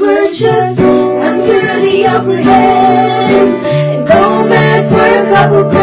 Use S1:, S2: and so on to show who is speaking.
S1: we're just under the upper hand, and go mad for a couple